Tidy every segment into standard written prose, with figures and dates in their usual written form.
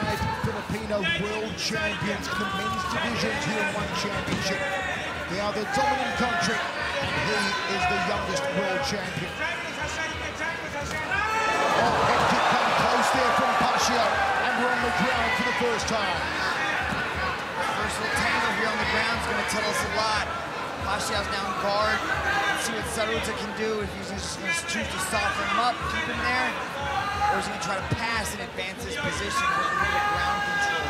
5 Filipino world champions in the men's division Tier 1 championship. They are the dominant country, and he is the youngest world champion. Oh, head kick come close there from Pacio, and we're on the ground for the first time. First little tangle here on the ground is going to tell us a lot. Pacio's now in guard. Let's see what Saruta can do, if he's just going to choose to soften him up, keep him there, or is he going to try to pass and advance his position with a little bit of ground control.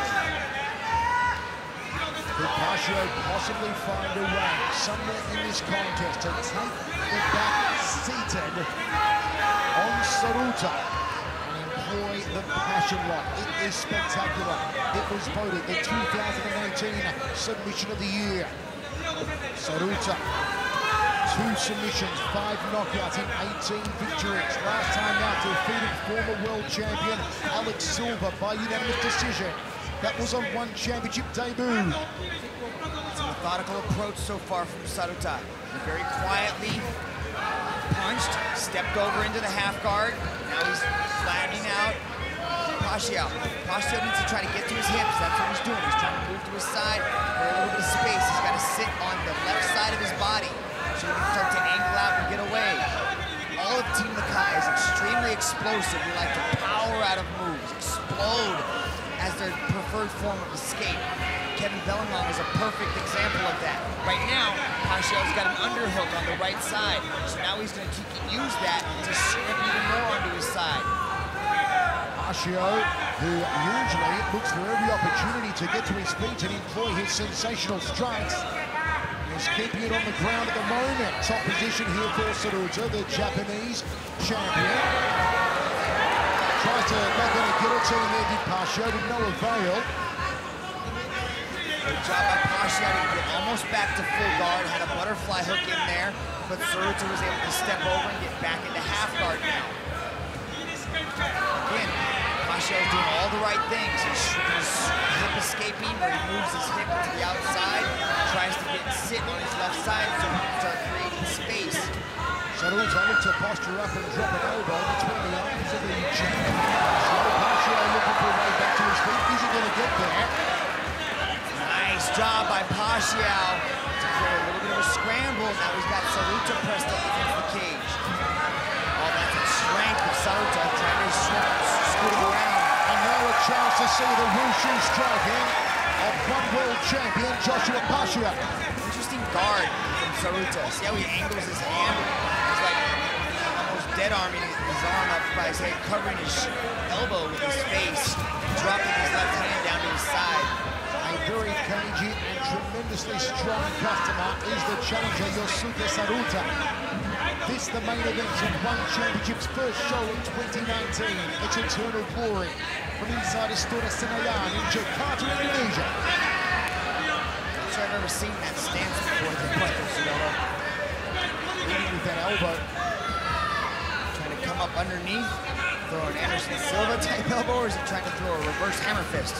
Could Pacio possibly find a way somewhere in this contest to take the back seated on Saruta and employ the passion lock? It is spectacular. It was voted the 2018 submission of the year. Saruta, 2 submissions, 5 knockouts in 18 victories. Last time out, defeated former world champion Alex Silva by unanimous decision. That was on one championship debut. It's a methodical approach so far from Saruta. He very quietly punched, stepped over into the half guard. Now he's flattening out Pacio. Pacio needs to try to get to his hips. That's what he's doing. He's trying to move to his side for a little bit of space. He's got to sit on the left side of his body so he can start to angle out and get away. All of Team Nakai is extremely explosive. They like to power out of moves, explode as their preferred form of escape. Kevin Bellingham is a perfect example of that. Right now, Pacio's got an underhook on the right side, so now he's going to use that to snip even more onto his side. Pacio, who usually looks for every opportunity to get to his feet and employ his sensational strikes, is keeping it on the ground at the moment. Top position here for Saruta, the Japanese champion. Tries to knock on a guillotine there, did Pacio, with no avail. Good job by Pacio to get almost back to full guard, had a butterfly hook in there, but Saruta was able to step over and get back into half guard now. Again, Pacio's doing all the right things. He's hip escaping, where he moves his hip to the outside, tries to sit on his left side so he can start creating space. Saruta looked to posture up and drop an elbow between the arms of the champion. Pacio looking for a way back to his feet. Is he going to get there? Nice job by Pacio to create a little bit of a scramble. Now he's got Saruta pressed up against the cage. Oh, that's the strength of Saruta trying to scoot him around. And now a chance to see the wushu striking of one world champion, Joshua Pacio. Interesting guard from Saruta. See how he angles his hand? He's like almost dead arming his arm up by his head, covering his elbow with his face, dropping his left hand down to his side. A very cagey and tremendously strong customer is the challenger, Yosuke Saruta. This the main event of One Championship's first show in 2019. It's eternal glory from inside Istora Senayan in Jakarta, Indonesia. I'm sure I've ever seen that stance before. Leading with that elbow. Trying to come up underneath, throw an Anderson Silva type elbow, or is he trying to throw a reverse hammer fist?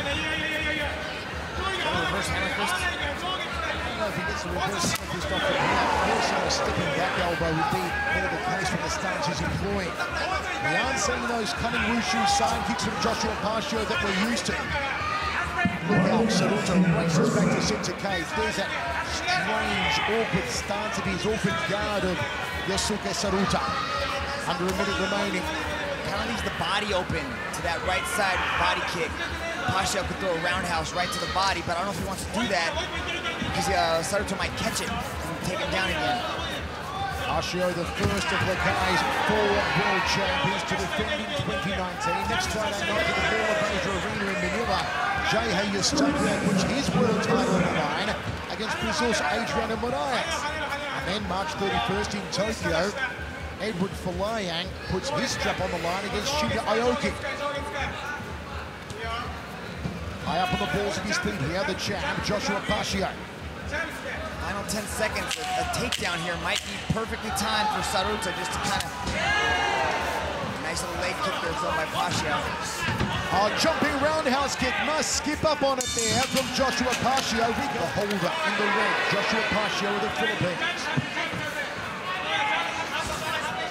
Reverse hammer fist? I don't know if he gets a reverse hammer fist off the ground. Also, a stepping back elbow would be better the case from the stance he's employing. We aren't seeing those cunning wushu side kicks from Joshua Pacio that we're used to. Look how Saruta races back to center cage. There's that strange, awkward stance of his awkward guard of Yosuke Saruta. Under a minute remaining. Kind of leaves the body open to that right side body kick. Pacio could throw a roundhouse right to the body, but I don't know if he wants to do that because Saruta might catch it and take him down again. Pacio, the first of Lakai's 4 world champions to defend in 2019. Next Friday night at the Bella Beja Arena in Manila, Jai Yosuke puts his world title on the line against Brazil's Adriano Moraes. And then March 31st in Tokyo, Edward Folayang puts his strap on the line against Shinya Aoki. High up on the balls of his feet here, the champ, Joshua Pacio. Final 10 seconds. A takedown here might be perfectly timed for Saruta just to kind of... Nice little leg kick there thrown by Pacio. Oh, jumping roundhouse kick, must skip up on it there from Joshua Pacio. The holder in the red, Joshua Pacio of the Philippines.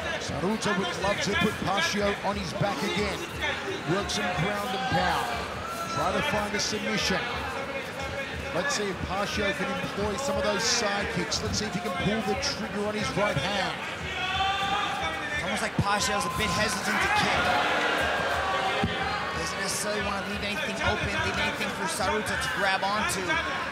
Saruta would love to put Pacio on his back again. Work some ground and pound. Try to find a submission. Let's see if Pacio can employ some of those side kicks. Let's see if he can pull the trigger on his right hand. It's almost like Pacio's a bit hesitant to kick. Doesn't necessarily want to leave anything open, leave anything for Saruta to grab onto.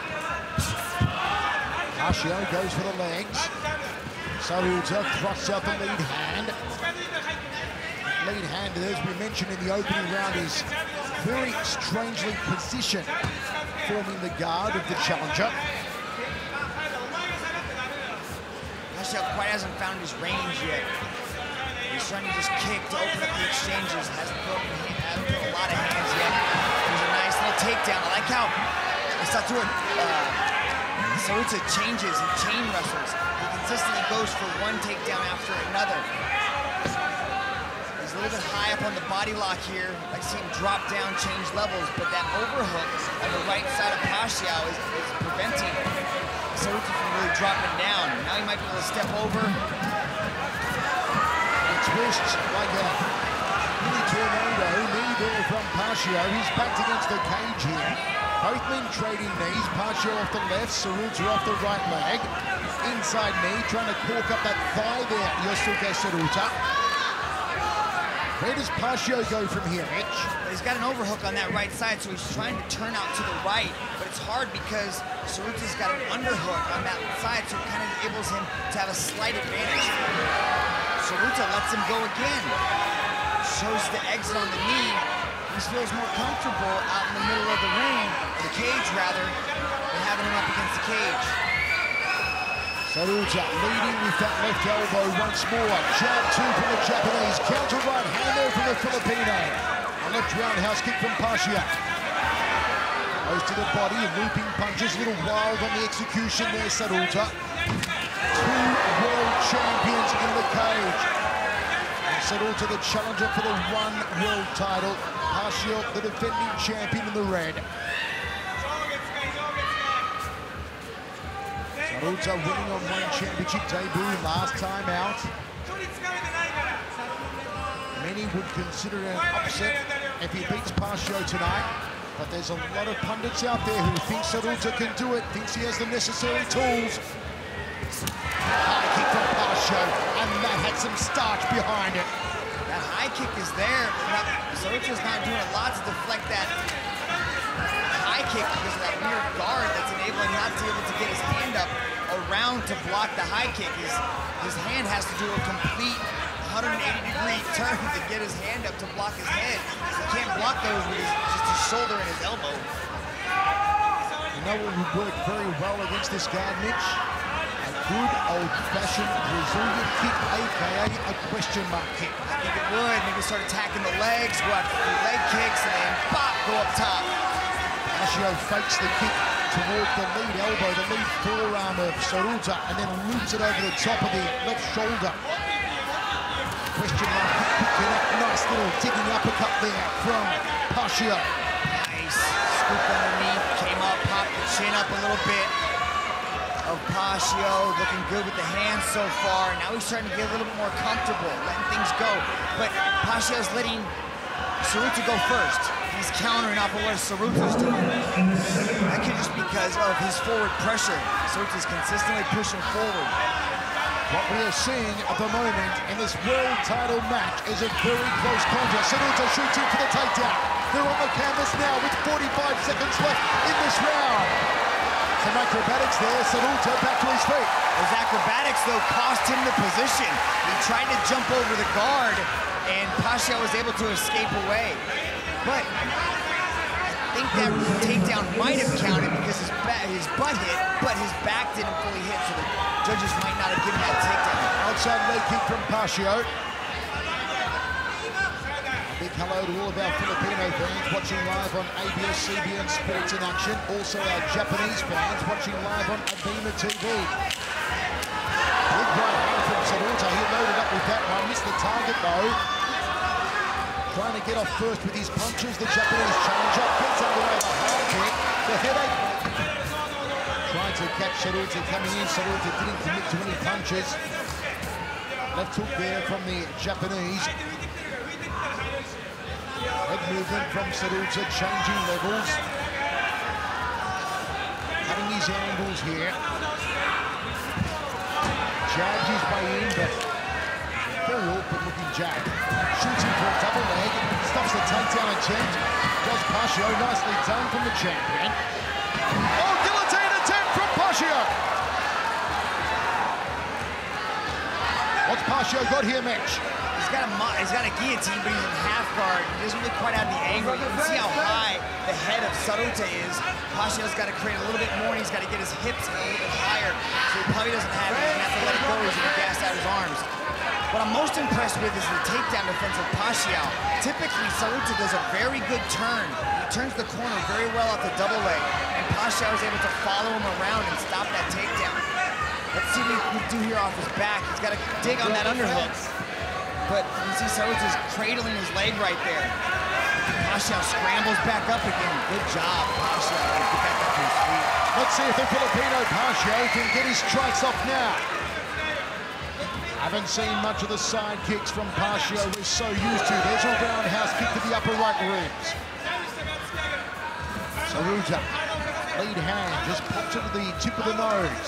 Pacio goes for the legs. Saruta thrusts out the lead hand. Lead hand, as we mentioned in the opening round, is very strangely positioned, forming the guard of the challenger. Pacio quite hasn't found his range yet. He's trying to just kick to open up the exchanges. Hasn't put a lot of hands yet. There's a nice little takedown. I like how Saruta changes and chain wrestles. He consistently goes for one takedown after another. He's a little bit high up on the body lock here. I like to see him drop down, change levels, but that overhook on the right side of Pacio is preventing Saruta from really dropping down. Now he might be able to step over. Twists like a mini tornado, knee there from Pacio. He's backed against the cage here. Both men trading knees. Pacio off the left, Saruta off the right leg. Inside knee, trying to cork up that thigh there, Yosuke Saruta. Where does Pacio go from here, Mitch? He's got an overhook on that right side, so he's trying to turn out to the right, but it's hard because Saruta's got an underhook on that side, so it kind of enables him to have a slight advantage. Saruta lets him go again. Shows the exit on the knee. He feels more comfortable out in the middle of the ring, or the cage rather, than having him up against the cage. Saruta leading with that left elbow once more. Jab two from the Japanese. Counter right hand there from the Filipino. A left roundhouse kick from Pacio. Goes to the body, looping punches, a little wild on the execution there, Saruta. Two world champions in the cage. And Saruta the challenger for the one world title. Pacio the defending champion in the red. Saruta winning on one championship debut last time out. Many would consider it an upset if he beats Pacio tonight. But there's a lot of pundits out there who think Saruta can do it, thinks he has the necessary tools. High kick from Pacio, and that had some starch behind it. That high kick is there. Saruta's not doing a lot to deflect that high kick because of that weird guard that's enabling him not to be able to get his hand up around to block the high kick. His hand has to do a complete 180-degree turn to get his hand up to block his head. He can't block those with just his shoulder and his elbow. You know what would work very well against this guard, Mitch? A good old-fashioned Brazilian kick, aka a question mark kick. I think it would. Maybe start attacking the legs, go after the leg kicks, and then pop, go up top. Pacio fakes the kick toward the lead elbow, the lead forearm of Saruta, and then loops it over the top of the left shoulder. Question mark kick, connect. Nice little digging uppercut there from Pacio. Nice scoop underneath, came up, popped the chin up a little bit of Pacio, looking good with the hands so far. Now he's starting to get a little bit more comfortable, letting things go. But Pacio's letting Saruta go first. He's countering off of what Saruta's doing. That could just be because of his forward pressure. Saruta's consistently pushing forward. What we are seeing at the moment in this world title match is a very close contest. Saruta shoots in for the takedown. They're on the canvas now with 45 seconds left in this round. Some acrobatics there, Saruta back to his feet. Those acrobatics, though, cost him the position. He tried to jump over the guard, and Pacio was able to escape away. But I think that takedown might have counted because his butt hit, but his back didn't fully hit, so the judges might not have given that takedown. Outside leg kick from Pacio. Big hello to all of our Filipino fans watching live on ABS-CBN Sports in Action. Also our Japanese fans watching live on Abima TV. Big right hand from Saruta. He loaded up with that one. Missed the target though. Trying to get off first with his punches. The Japanese challenger gets underway the hard kick. The headache. Trying to catch Saruta coming in. Saruta didn't commit to any punches. Left hook there from the Japanese. Head movement from Saruta, changing levels. Having his angles here. Jabs his way in, but very awkward looking jab. Shooting for a double leg, stops the takedown attempt. Joshua Pacio, nicely done from the champion. Oh, guillotine attempt from Pacio! What's Pacio got here, Mitch? He's got a guillotine, but he's in half guard. He doesn't really quite have the angle. You can see how high the head of Saruta is. Pacio's got to create a little bit more, and he's got to get his hips a little bit higher. So he probably doesn't have it. He's going to have to let it go. He's going to gas out his arms. What I'm most impressed with is the takedown defense of Pacio. Typically, Saruta does a very good turn. He turns the corner very well off the double leg, and Pacio is able to follow him around and stop that takedown. Let's see what he can do here off his back. He's got to dig on that underhook. But you see Saruta's cradling his leg right there. Pacio scrambles back up again. Good job, Pacio. Get back up to his feet. Let's see if the Filipino Pacio can get his strikes off now. Haven't seen much of the side kicks from Pacio. We're so used to. There's a roundhouse kick to the upper right ribs. Saruta, lead hand, just popped it to the tip of the nose.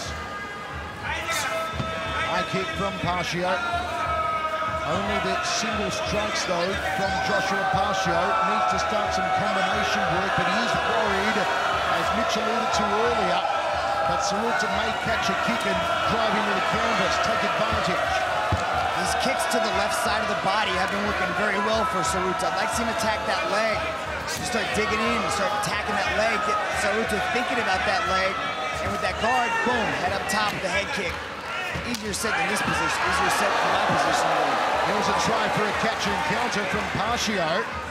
High kick from Pacio. Only the single strikes, though, from Joshua Pacio. Needs to start some combination work, but he is worried, as Mitch alluded to earlier, that Saruta may catch a kick and drive into the canvas, take advantage. His kicks to the left side of the body have been working very well for Saruta. I'd like to see him attack that leg. You start digging in, start attacking that leg, get Saruta thinking about that leg, and with that guard, boom, head up top, the head kick. Easier said than this position, easier said for my position. There was a try for a catch and counter from Pacio.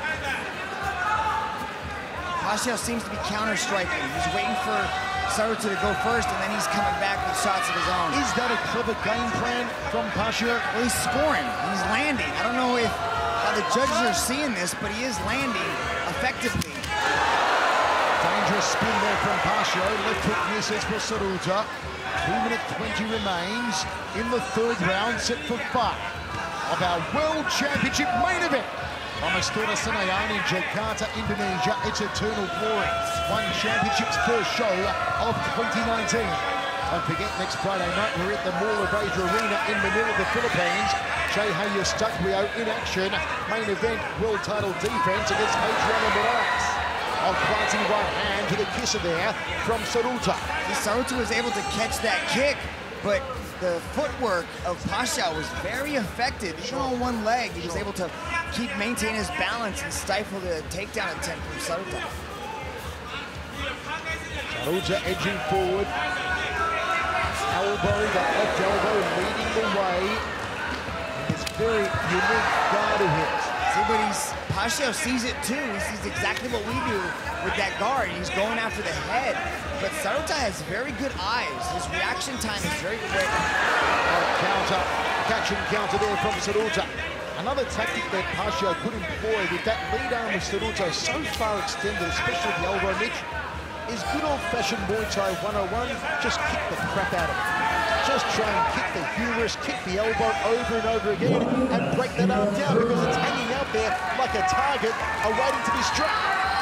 Pacio seems to be counter-striking. He's waiting for Saruta to go first, and then he's coming back with shots of his own. Is that a clever game plan from Pacio? Well, he's scoring. He's landing. I don't know how the judges are seeing this, but he is landing effectively. Dangerous spin there from Pacio. Left hook misses for Saruta. 2:20 remains in the third round, set for 5 of our World Championship main event. From Istora Senayan in Jakarta, Indonesia, it's eternal glory. One Championship's first show of 2019. Don't forget, next Friday night, we're at the Mall of Asia Arena in Manila, the Philippines. Jai Eustaquio in action. Main event, world title defense against Adriano Moraes. Of planting right hand to the kisser there from Saruta. Saruta was able to catch that kick, but the footwork of Pacio was very effective. Even on one leg, he was able to maintain his balance and stifle the takedown attempt from Saruta. Saruta edging forward. Elbow, that left elbow leading the way. It's very unique guard of his. See, but Pacio sees it too. He sees exactly what we do with that guard. He's going after the head. But Saruta has very good eyes. His reaction time is very quick. Counter, catch and counter there from Saruta. Another tactic that Pacio could employ with that lead arm of Saruta so far extended, especially the elbow, Mitch, is good old-fashioned Muay Thai 101. Just kick the crap out of it. Just try and kick the humerus, kick the elbow over and over again, and break that arm down because it's hanging out there like a target, awaiting to be struck.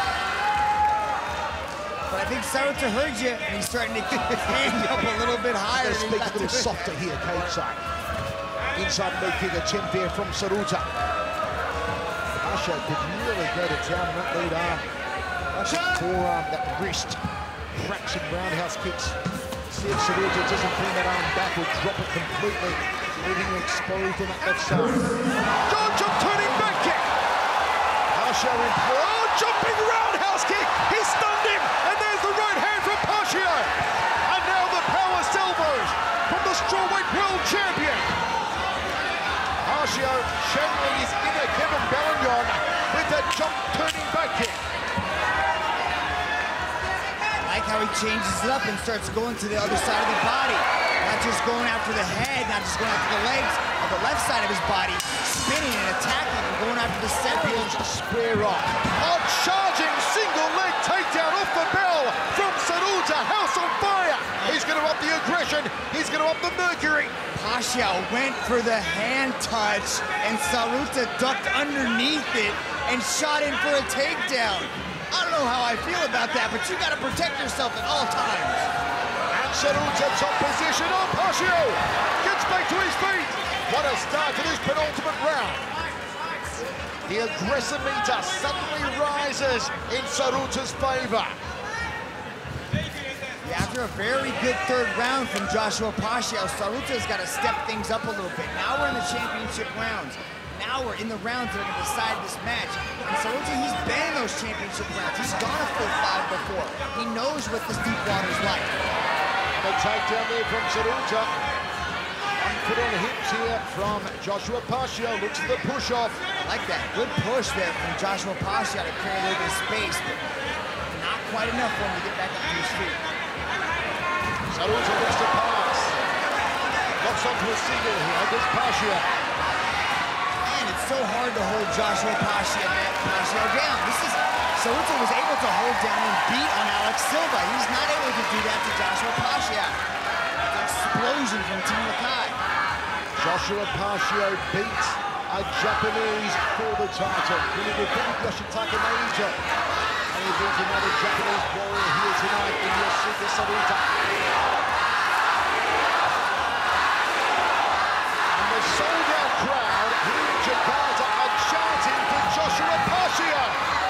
But I think Saruta heard you, and he's starting to get his hand up a little bit higher. Speak a little softer here, cage side. Inside leg kick attempt there from Saruta. Pacio could really go to town on that lead arm. That's that forearm, that wrist. Cracks and roundhouse kicks. See if Saruta doesn't bring that arm back or drop it completely, leaving him exposed on that left side. George turning back kick. Pacio in for jumping roundhouse kick. He stunned him, and there's the right hand from Pacio. And now the power salvos from the strawweight world champion. Pacio channeling his inner Kevin Bellion with that jump turning back kick. How he changes it up and starts going to the other side of the body. Not just going after the head, not just going after the legs, on the left side of his body, spinning and attacking and going after the center. Square off. A charging single leg takedown off the bell from Saruta. House on fire. He's going to up the aggression. He's going to up the mercury. Pacio went for the hand touch and Saruta ducked underneath it and shot in for a takedown. I don't know how I feel about that, but you got to protect yourself at all times. And Saruta top position. Oh, Pacio gets back to his feet. What a start to this penultimate round. The aggressive meter suddenly rises in Saruta's favor. Yeah, after a very good third round from Joshua Pacio, Saruta's got to step things up a little bit. Now we're in the championship rounds. Now we're in the rounds that are going to decide this match. And Saruta, he's been in those championship rounds. He's gone a full 5 before. He knows what this deep water's like. The takedown there from Saruta. Put on the hips here from Joshua Pacio. Looks at the push-off. I like that. Good push there from Joshua Pacio to create a little bit of space, but not quite enough for him to get back up to his feet. Saruta looks to pass. Locks onto a single here against Pacio. Man, it's so hard to hold Joshua Pacio down. Saruta was able to hold down and beat on Alex Silva. He's not able to do that to Joshua Pacio. Explosion from Team Lakai. Joshua Pacio beat a Japanese for the title. He defeated Yoshitaka Naito. And he beat another Japanese warrior here tonight in Yosuke Saruta. And the sold-out crowd here in Jakarta are chanting for Joshua Pacio.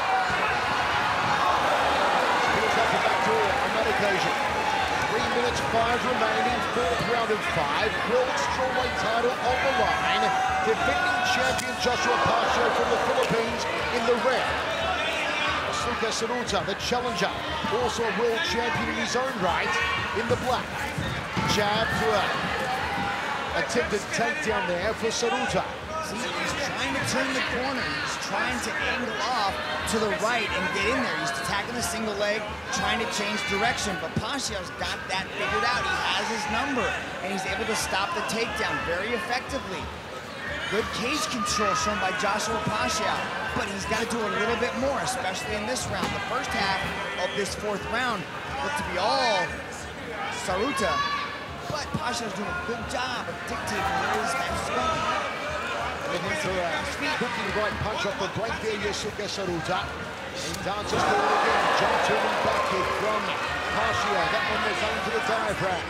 Here's up the back door on that occasion. 3 minutes, 5 remaining, 4th round of 5. World strawweight title on the line. Defending champion Joshua Pacio from the Philippines in the red. Yosuke Saruta, the challenger, also a world champion in his own right, in the black. Jab for an attempted takedown there for Saruta. He's trying to turn the corner. He's trying to angle off to the right and get in there. He's attacking the single leg, trying to change direction, but Pacio's got that figured out. He has his number, and he's able to stop the takedown very effectively. Good cage control shown by Joshua Pacio, but he's got to do a little bit more, especially in this round. The first half of this 4th round looked to be all Saruta, but Pacio's doing a good job of dictating where this match is going. Looking for a hooking right punch off the break there, Yosuke Saruta. He dances forward again. Jump turning back kick from Pacio. That one was aimed to the diaphragm.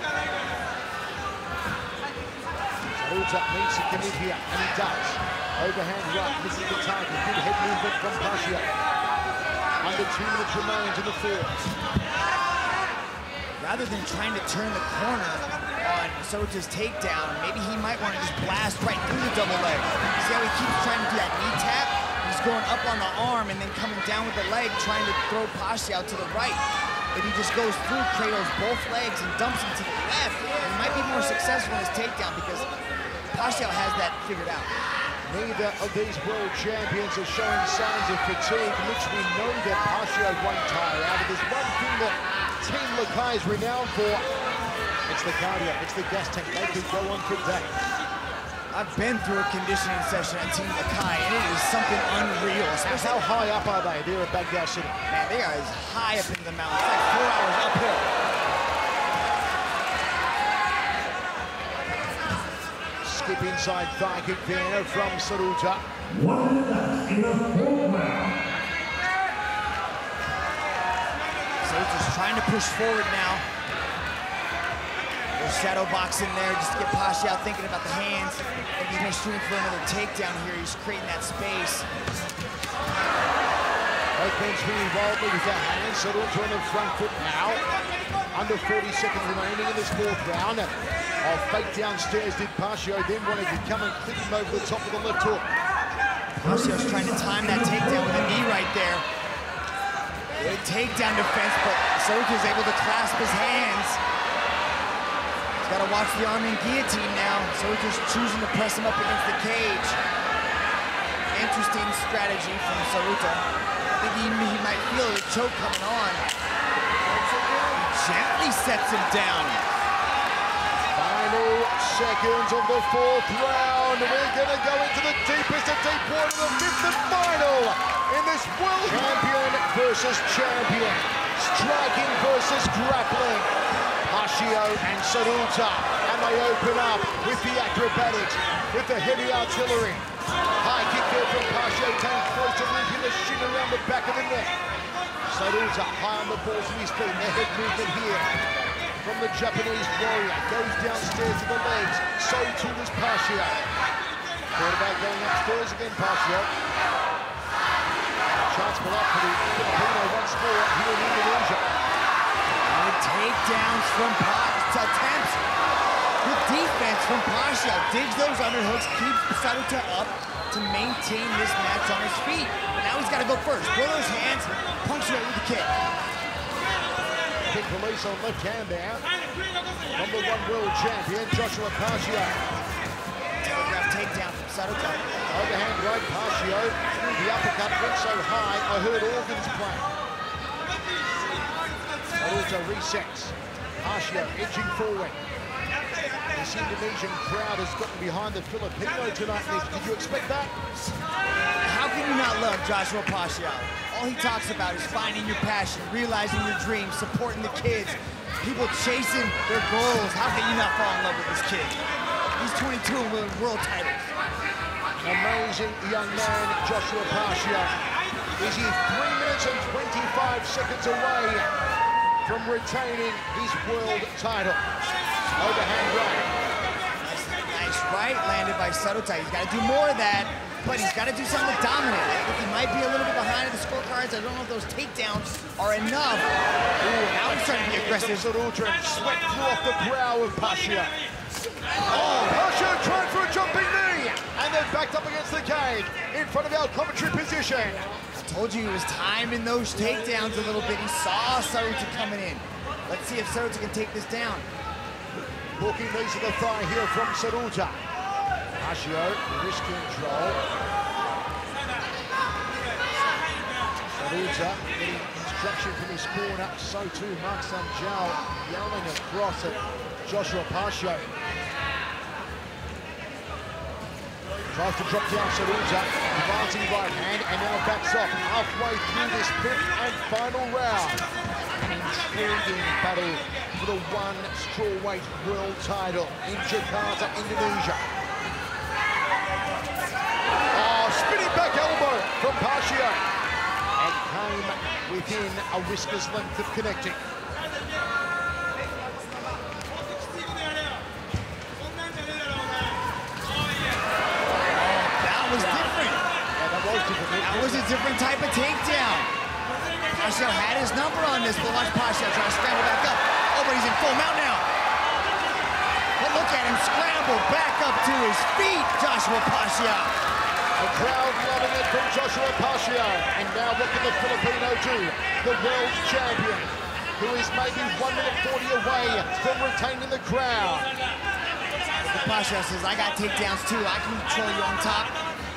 Saruta needs to come in here, and he does. Overhand right, this is the target. Good head movement from Pacio. Under 2 minutes remains in the 4th. Rather than trying to turn the corner on Saruta's takedown, maybe he might want to just blast right through the double leg. See how he keeps trying to do that knee tap? He's going up on the arm and then coming down with the leg, trying to throw Pacio to the right. If he just goes through, cradles both legs and dumps him to the left, he might be more successful in his takedown because Pacio has that figured out. Neither of these world champions are showing signs of fatigue, which we know that Pacio won't tire out. If there's one thing that Team Lakai is renowned for, it's the cardio, it's the gas tank. They could go on for days. I've been through a conditioning session on Team Lakai, and it is something unreal. How high up are they? They're at Baghdad City. Man, they are as high up in the mountains. It's like 4 hours uphill. Skip inside thigh kick there from Saruta. Saruta's trying to push forward now. There's shadow box in there just to get Pacio thinking about the hands. And he's going to shoot for another takedown here. He's creating that space. Both men swinging wildly with their hands. Saruta on the front foot now. Under 40 seconds remaining in this 4th round. Fake downstairs did Pacio, then wanted to come and clip him over the top of the left hook. Pacio's trying to time that takedown with a knee right there. Good takedown defense, but Saruta's able to clasp his hands. He's got to watch the arm and guillotine now. Saruta's choosing to press him up against the cage. Interesting strategy from Saruta. I think he might feel the choke coming on. He gently sets him down. Final seconds of the 4th round. We're going to go into the deepest of deep water, the 5th and final in this world champion versus champion. Striking versus grappling. Pacio and Saruta. And they open up with the acrobatics, with the heavy artillery. High kick there from Pacio, came close to looping the shin around the back of the neck. Saruta high on the balls of his feet. The head movement here from the Japanese warrior. Goes downstairs to the legs. So too does Pacio. Thought about going upstairs again, Pacio. Chance for that for the Filipino once more here in Indonesia. And takedowns from Pacio. Attempts with defense from Pacio. Digs those underhooks, keeps Saruta up to maintain this match on his feet. Now he's got to go first. Throw those hands, punctuate with the kick. Big release on left hand there. Number 1 world champion, Joshua Pacio. Telegraph takedown from Saruta. Overhand right, Pacio. The uppercut went so high, I heard organs play. Saruta resets. Pacio edging forward. This Indonesian crowd has gotten behind the Filipino tonight, Nick. Did you expect that? How can you not love Joshua Pacio? All he talks about is finding your passion, realizing your dreams, supporting the kids, people chasing their goals. How can you not fall in love with this kid? He's 22 and winning world titles. Amazing young man, Joshua Pacio. Is he 3 minutes and 25 seconds away from retaining his world title? Overhand right. Nice right landed by Saruta. He's got to do more of that, but he's got to do something to dominate. I think he might be a little bit behind in the scorecards. I don't know if those takedowns are enough. Ooh, now he's trying to be aggressive. Saruta, and sweat flew off the brow of Pacio. Oh, Pacio tried for a jumping knee, and then backed up against the cage in front of our commentary position. I told you he was timing those takedowns a little bit. He saw Saruta coming in. Let's see if Saruta can take this down. Hooking knees to the thigh here from Saruta. Pacio, wrist control. Saruta getting instruction from his corner. So too, Mansur Malachiev yelling across at Joshua Pacio. Tries to drop down Saruta, advancing right hand, and now backs off halfway through this 5th and final round. An intriguing battle for the 1 strawweight world title in Jakarta, Indonesia. Oh, spinning back elbow from Pacio, and came within a whisker's length of connecting. That was a different type of takedown. Pacio had his number on this, but watch Pacio trying to scramble back up. Oh, but he's in full mount now. But look at him scramble back up to his feet, Joshua Pacio. The crowd loving it from Joshua Pacio. And now what can the Filipino do? The world champion, who is maybe 1 minute 40 away from retaining the crown. But Pacio says, I got takedowns too. I can control you on top.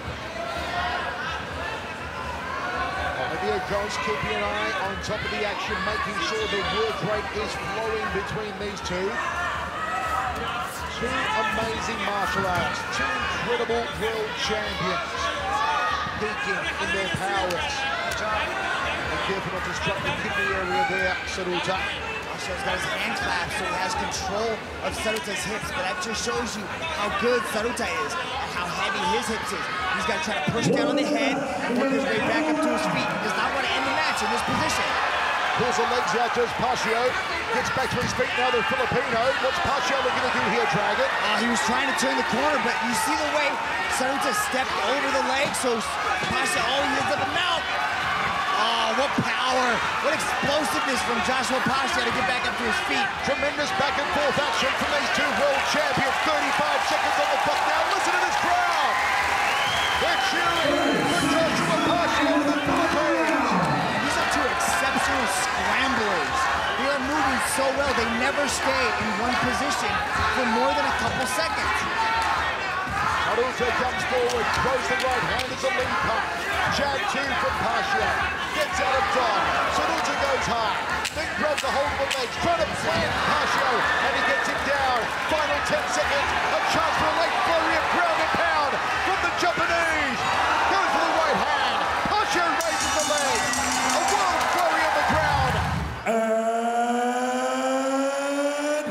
Olivia Gross keeping an eye on top of the action, making sure the work rate is flowing between these two. Two amazing martial arts, 2 incredible world champions, peaking in their powers. Be careful not to strike the kidney area there, Saruta. Pacio's got his hand clapped, so he has control of Saruta's hips, but that just shows you how good Saruta is and how heavy his hips is. He's got to try to push down on the head and work his way back up to his feet. He does not want to end the match in this position. Pulls the legs out, does Pacio. Gets back to his feet now, the Filipino. What's Pacio looking to do here, Dragon? He was trying to turn the corner, but you see the way Saruta stepped over the leg, so Pacio, he ends up a mount. Oh, what power, what explosiveness from Joshua Pacio to get back up to his feet. Tremendous back and forth action from these 2 world champions. 35 seconds on the clock now. Listen to this crowd. They're cheering for Joshua Pacio of the Philippines. These are 2 exceptional scramblers. They are moving so well, they never stay in one position for more than a couple seconds. Saruta comes forward, throws the right hand as a lead punch. Jab 2 from Pacio. Gets out of dodge. Saruta goes high. Then grabs a hold of the legs, trying to plant Pacio, and he gets him down. Final 10 seconds. A chance for a late flurry of ground and pound from the Japanese. Goes for the right hand. Pacio raises the leg. A world flurry on the ground. And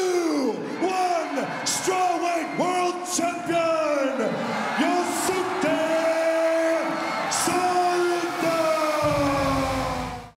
new 1 strawweight world champion, Yosuke Saruta.